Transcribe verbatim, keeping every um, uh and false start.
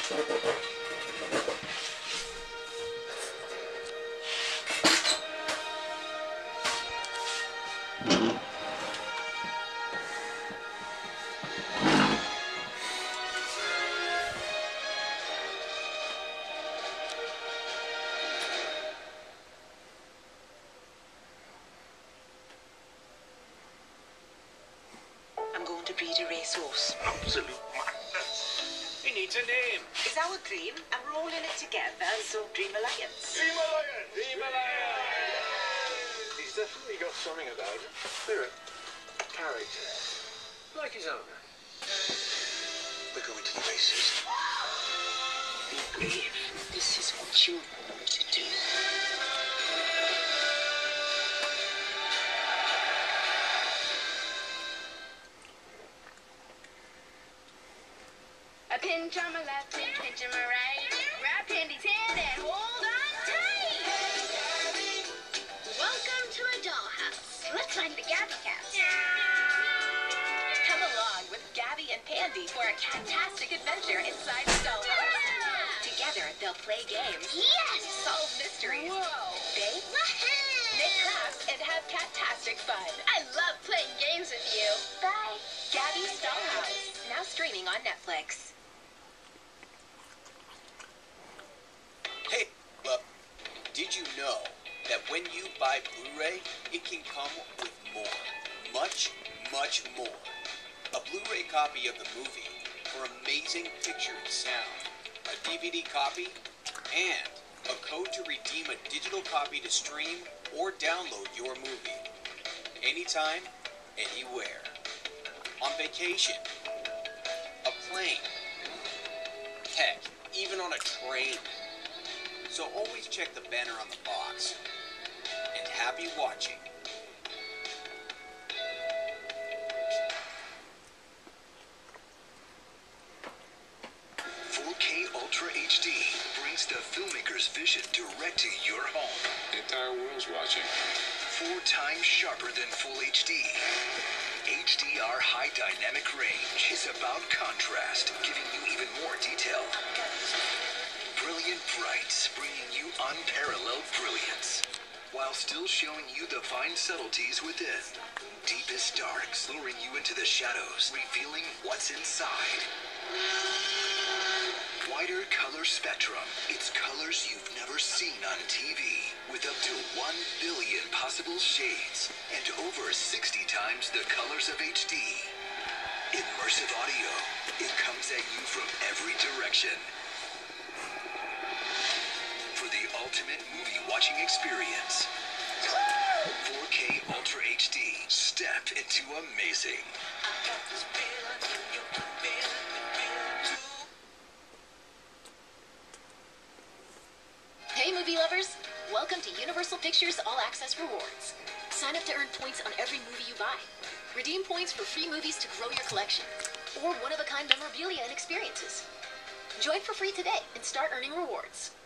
I'm going to breed a racehorse. Absolute madness. He needs a name. Is our dream, and we're all in it together, so Dream Alliance. Dream Alliance! Dream Alliance! He's definitely got something about him. Spirit. Character. Like his owner. We're going to the races. Be brave. This is what you want to do. A pinch on my left and pinch on my right. Grab Candy's hand and hold on tight. Welcome to a dollhouse. Let's find the Gabby cats. Come along with Gabby and Pandy for a fantastic adventure inside the dollhouse. Together, they'll play games. Yes! Solve mysteries. Whoa! Bake. Make crafts and have cat-tastic fun. I love playing games with you. Bye. Gabby's Dollhouse. Now streaming on Netflix. Hey, well, did you know that when you buy Blu-ray, it can come with more, much, much more. A Blu-ray copy of the movie for amazing picture and sound, a D V D copy, and a code to redeem a digital copy to stream or download your movie. Anytime, anywhere. On vacation, a plane, heck, even on a train. So always check the banner on the box. And happy watching. four K Ultra H D brings the filmmaker's vision direct to your home. The entire world's watching. Four times sharper than Full H D. H D R High Dynamic Range is about contrast, giving you even more detail. Brilliant brights, bringing you unparalleled brilliance, while still showing you the fine subtleties within. Deepest darks, luring you into the shadows, revealing what's inside. Wider color spectrum, it's colors you've never seen on T V, with up to one billion possible shades, and over sixty times the colors of H D. Immersive audio, it comes at you from every direction. For the ultimate movie watching experience, four K Ultra H D, step into amazing. Hey movie lovers, welcome to Universal Pictures All Access Rewards. Sign up to earn points on every movie you buy. Redeem points for free movies to grow your collection, or one-of-a-kind memorabilia and experiences. Join for free today and start earning rewards.